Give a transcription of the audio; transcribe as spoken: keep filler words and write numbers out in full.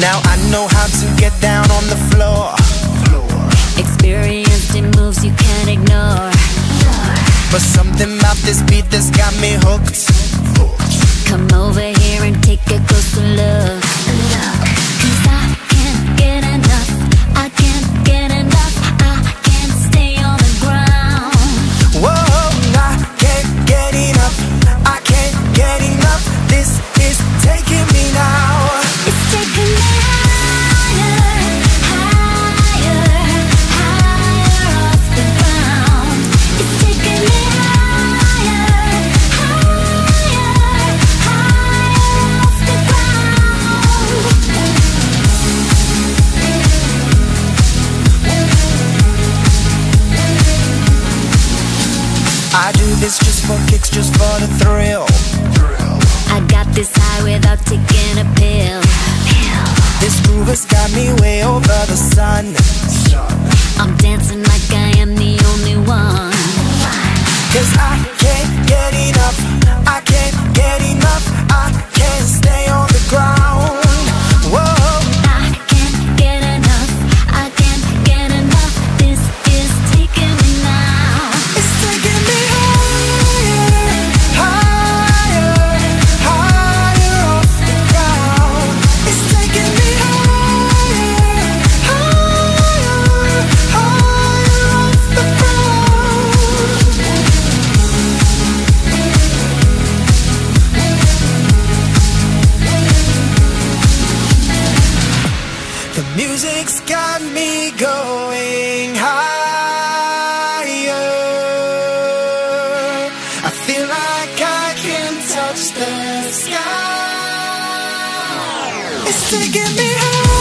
Now I know how to get down on the floor. Experienced in moves you can't ignore. But something about this beat that's got me hooked. Come over here and take a closer look. Cause I can't get enough, I can't get enough, I can't stay on the ground. Whoa, I can't get enough, I can't get enough. This is taking me now. It's taking me higher, higher, higher off the ground. It's taking me higher, higher, higher off the ground. I do this just for kicks, just for the thrill. I got this high without taking a pill. This groove has got me way over the sun. I'm dancing like I am the only one. Cause I can't get enough, I can't get enough, I can't stay on the ground. Whoa, I can't get enough, I can't get enough. This is taking me now. it's taking me higher, higher, higher off the ground. It's taking me higher, higher, higher off the ground. The music's got me going higher. I feel like I can touch the sky. It's taking me higher.